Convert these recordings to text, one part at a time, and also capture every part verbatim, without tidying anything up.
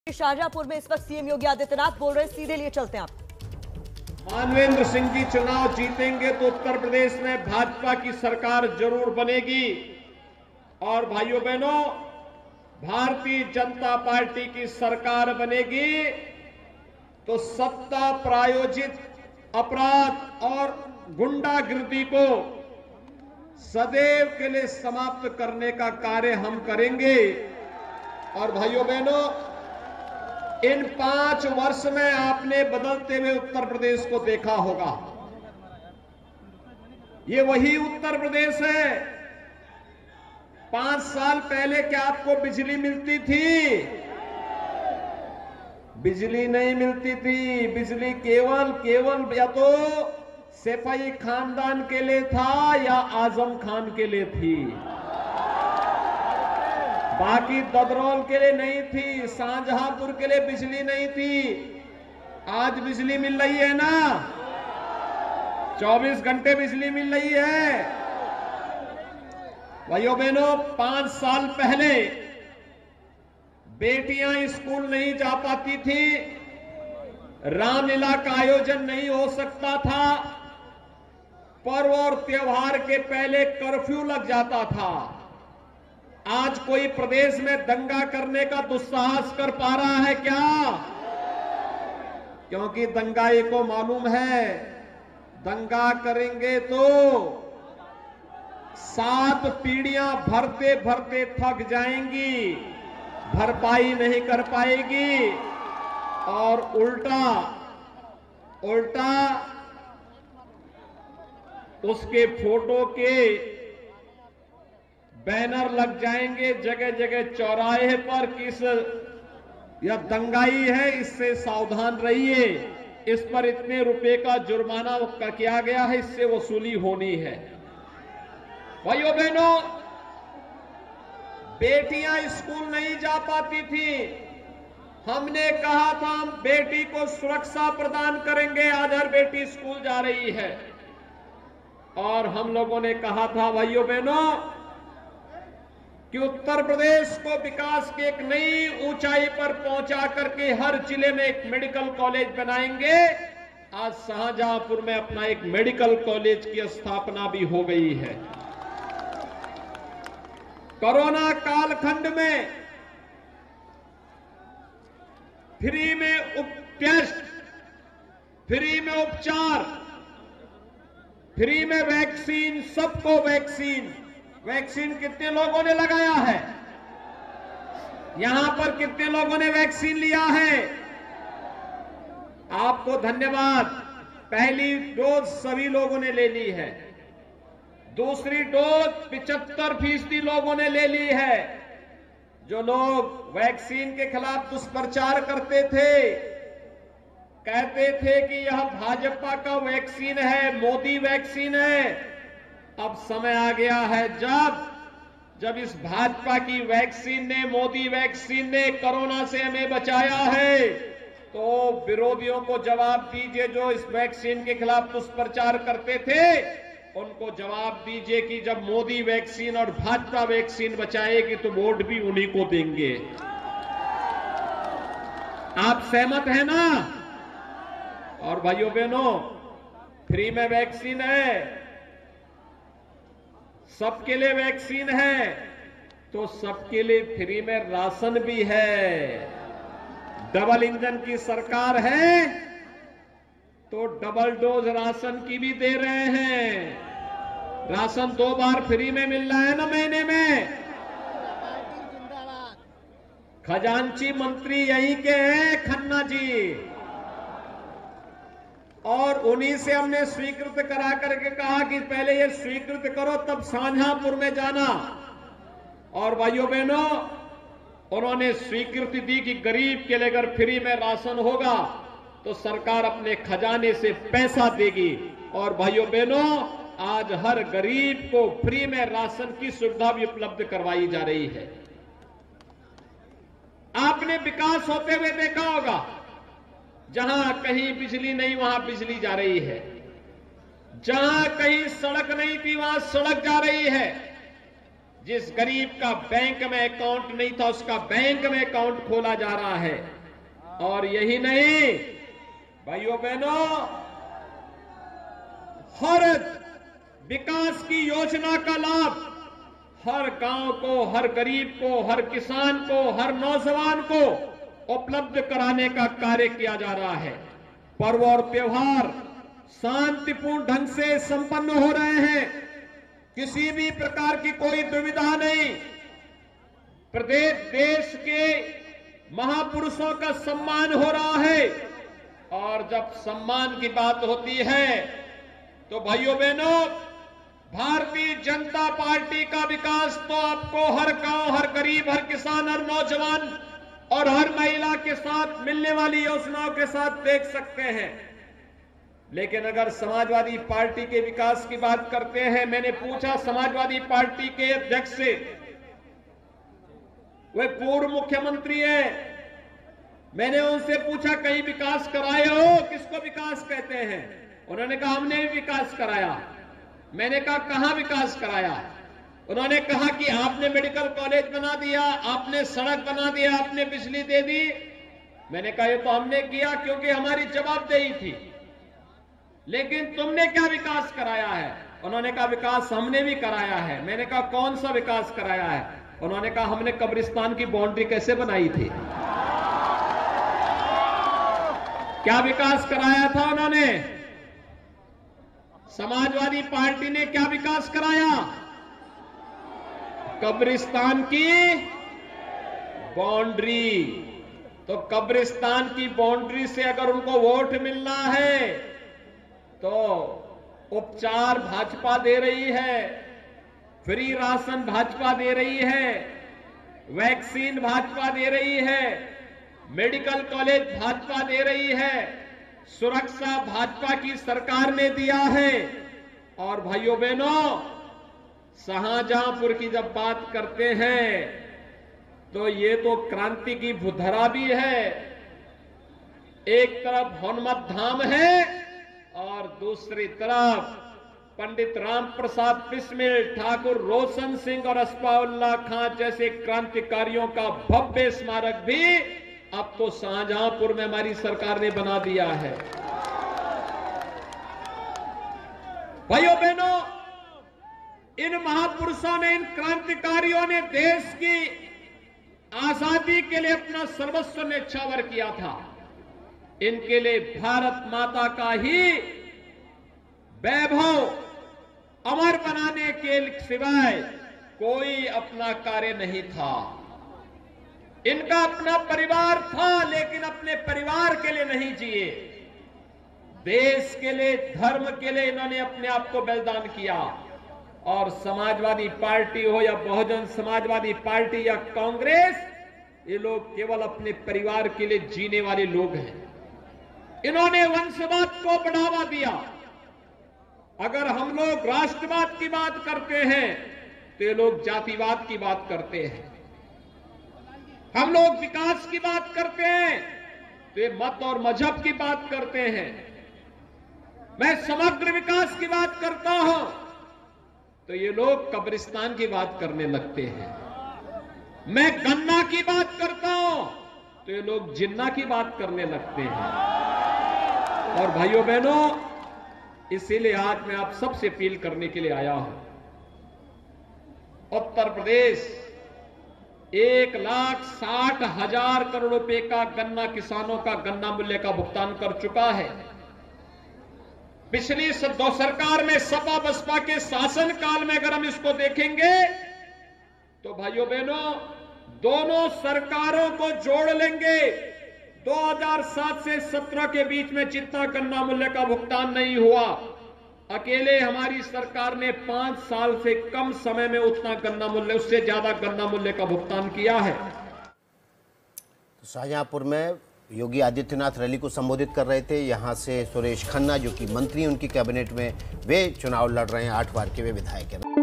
शाहजहांपुर में इस वक्त सीएम योगी आदित्यनाथ बोल रहे हैं, सीधे लिए चलते हैं आप। मानवेंद्र सिंह जी चुनाव जीतेंगे तो उत्तर प्रदेश में भाजपा की सरकार जरूर बनेगी। और भाइयों बहनों, भारतीय जनता पार्टी की सरकार बनेगी तो सत्ता प्रायोजित अपराध और गुंडागिर्दी को सदैव के लिए समाप्त करने का कार्य हम करेंगे। और भाइयों बहनों, इन पांच वर्ष में आपने बदलते हुए उत्तर प्रदेश को देखा होगा। ये वही उत्तर प्रदेश है। पांच साल पहले क्या आपको बिजली मिलती थी? बिजली नहीं मिलती थी। बिजली केवल केवल या तो सैफई खानदान के लिए था या आजम खान के लिए थी, बाकी ददरौल के लिए नहीं थी, शाहजहांपुर के लिए बिजली नहीं थी। आज बिजली मिल रही है ना, चौबीस घंटे बिजली मिल रही है। भाइयों बहनों, पांच साल पहले बेटियां स्कूल नहीं जा पाती थी, रामलीला का आयोजन नहीं हो सकता था, पर्व और त्योहार के पहले कर्फ्यू लग जाता था। आज कोई प्रदेश में दंगा करने का दुस्साहस कर पा रहा है क्या? क्योंकि दंगाई को मालूम है, दंगा करेंगे तो सात पीढ़ियां भरते भरते थक जाएंगी, भरपाई नहीं कर पाएगी। और उल्टा उल्टा उसके फोटो के बैनर लग जाएंगे जगह जगह चौराहे पर, किस यह दंगाई है, इससे सावधान रहिए, इस पर इतने रुपए का जुर्माना किया गया है, इससे वसूली होनी है। भाइयों बहनों, बेटियां स्कूल नहीं जा पाती थी, हमने कहा था हम बेटी को सुरक्षा प्रदान करेंगे। आज हर बेटी स्कूल जा रही है। और हम लोगों ने कहा था भाइयों बहनों कि उत्तर प्रदेश को विकास की एक नई ऊंचाई पर पहुंचा करके हर जिले में एक मेडिकल कॉलेज बनाएंगे। आज शाहजहांपुर में अपना एक मेडिकल कॉलेज की स्थापना भी हो गई है। कोरोना कालखंड में फ्री में उप टेस्ट, फ्री में उपचार, फ्री में वैक्सीन, सबको वैक्सीन। वैक्सीन कितने लोगों ने लगाया है? यहां पर कितने लोगों ने वैक्सीन लिया है? आपको धन्यवाद। पहली डोज सभी लोगों ने ले ली है, दूसरी डोज पिचहत्तर फीसदी लोगों ने ले ली है। जो लोग वैक्सीन के खिलाफ दुष्प्रचार करते थे, कहते थे कि यह भाजपा का वैक्सीन है, मोदी वैक्सीन है, अब समय आ गया है जब जब इस भाजपा की वैक्सीन ने, मोदी वैक्सीन ने कोरोना से हमें बचाया है, तो विरोधियों को जवाब दीजिए। जो इस वैक्सीन के खिलाफ दुष्प्रचार करते थे, उनको जवाब दीजिए कि जब मोदी वैक्सीन और भाजपा वैक्सीन बचाएगी तो वोट भी उन्हीं को देंगे। आप सहमत हैं ना? और भाइयों बहनों, फ्री में वैक्सीन है, सबके लिए वैक्सीन है, तो सबके लिए फ्री में राशन भी है। डबल इंजन की सरकार है तो डबल डोज राशन की भी दे रहे हैं। राशन दो बार फ्री में मिल रहा है ना महीने में। खजांची मंत्री यहीं के हैं, खन्ना जी, और उन्हीं से हमने स्वीकृत करा करके कहा कि पहले ये स्वीकृत करो तब शाहजहांपुर में जाना। और भाइयों बहनों, उन्होंने स्वीकृति दी कि गरीब के लिए अगर फ्री में राशन होगा तो सरकार अपने खजाने से पैसा देगी। और भाइयों बहनों, आज हर गरीब को फ्री में राशन की सुविधा भी उपलब्ध करवाई जा रही है। आपने विकास होते हुए देखा होगा, जहां कहीं बिजली नहीं वहां बिजली जा रही है, जहां कहीं सड़क नहीं थी वहां सड़क जा रही है, जिस गरीब का बैंक में अकाउंट नहीं था उसका बैंक में अकाउंट खोला जा रहा है। और यही नहीं भाइयों बहनों, हर विकास की योजना का लाभ हर गांव को, हर गरीब को, हर किसान को, हर नौजवान को उपलब्ध कराने का कार्य किया जा रहा है। पर्व और त्योहार शांतिपूर्ण ढंग से संपन्न हो रहे हैं, किसी भी प्रकार की कोई दुविधा नहीं। प्रदेश देश के महापुरुषों का सम्मान हो रहा है। और जब सम्मान की बात होती है तो भाइयों बहनों, भारतीय जनता पार्टी का विकास तो आपको हर गांव, हर गरीब, हर किसान, हर नौजवान और हर महिला के साथ मिलने वाली योजनाओं के साथ देख सकते हैं। लेकिन अगर समाजवादी पार्टी के विकास की बात करते हैं, मैंने पूछा समाजवादी पार्टी के अध्यक्ष से, वे पूर्व मुख्यमंत्री हैं, मैंने उनसे पूछा कहीं विकास कराए हो? किसको विकास कहते हैं? उन्होंने कहा हमने भी विकास कराया। मैंने कहा कहां विकास कराया? उन्होंने कहा कि आपने मेडिकल कॉलेज बना दिया, आपने सड़क बना दिया, आपने बिजली दे दी। मैंने कहा ये तो हमने किया क्योंकि हमारी जवाबदेही थी, लेकिन तुमने क्या विकास कराया है? उन्होंने कहा विकास हमने भी कराया है। मैंने कहा कौन सा विकास कराया है? उन्होंने कहा हमने कब्रिस्तान की बाउंड्री कैसे बनाई थी। क्या विकास कराया था उन्होंने? समाजवादी पार्टी ने क्या विकास कराया? कब्रिस्तान की बाउंड्री। तो कब्रिस्तान की बाउंड्री से अगर उनको वोट मिलना है तो उपचार भाजपा दे रही है, फ्री राशन भाजपा दे रही है, वैक्सीन भाजपा दे रही है, मेडिकल कॉलेज भाजपा दे रही है, सुरक्षा भाजपा की सरकार ने दिया है। और भाइयों बहनों, शाहजहांपुर की जब बात करते हैं तो ये तो क्रांति की भूधरा भी है। एक तरफ हनुमत धाम है और दूसरी तरफ पंडित राम प्रसाद बिस्मिल, ठाकुर रोशन सिंह और असफाउल्लाह खां जैसे क्रांतिकारियों का भव्य स्मारक भी अब तो शाहजहांपुर में हमारी सरकार ने बना दिया है। भाइयों बहनों, इन महापुरुषों ने, इन क्रांतिकारियों ने देश की आजादी के लिए अपना सर्वस्व न्यौछावर किया था। इनके लिए भारत माता का ही वैभव अमर बनाने के सिवाय कोई अपना कार्य नहीं था। इनका अपना परिवार था, लेकिन अपने परिवार के लिए नहीं जिए। देश के लिए, धर्म के लिए इन्होंने अपने आप को बलिदान किया। और समाजवादी पार्टी हो या बहुजन समाजवादी पार्टी या कांग्रेस, ये लोग केवल अपने परिवार के लिए जीने वाले लोग हैं। इन्होंने वंशवाद को बढ़ावा दिया। अगर हम लोग राष्ट्रवाद की बात करते हैं तो ये लोग जातिवाद की बात करते हैं। हम लोग विकास की बात करते हैं तो ये मत और मजहब की बात करते हैं। मैं समग्र विकास की बात करता हूं तो ये लोग कब्रिस्तान की बात करने लगते हैं। मैं गन्ना की बात करता हूं तो ये लोग जिन्ना की बात करने लगते हैं। और भाइयों बहनों, इसीलिए आज मैं आप सबसे अपील करने के लिए आया हूं। उत्तर प्रदेश एक लाख साठ हजार करोड़ रुपए का गन्ना किसानों का गन्ना मूल्य का भुगतान कर चुका है। पिछली दो सरकार में सपा बसपा के शासन काल में अगर हम इसको देखेंगे तो भाइयों बहनों, दोनों सरकारों को जोड़ लेंगे, दो हज़ार सात से सत्रह के बीच में जितना गन्ना मूल्य का भुगतान नहीं हुआ, अकेले हमारी सरकार ने पांच साल से कम समय में उतना गन्ना मूल्य, उससे ज्यादा गन्ना मूल्य का भुगतान किया है। तो शाहजहांपुर में योगी आदित्यनाथ रैली को संबोधित कर रहे थे। यहां से सुरेश खन्ना, जो कि मंत्री उनकी कैबिनेट में, वे चुनाव लड़ रहे हैं, आठ बार के वे विधायक हैं।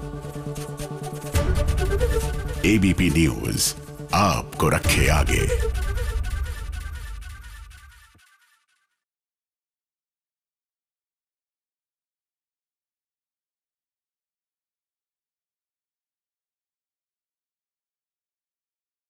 एबीपी न्यूज आपको रखे आगे।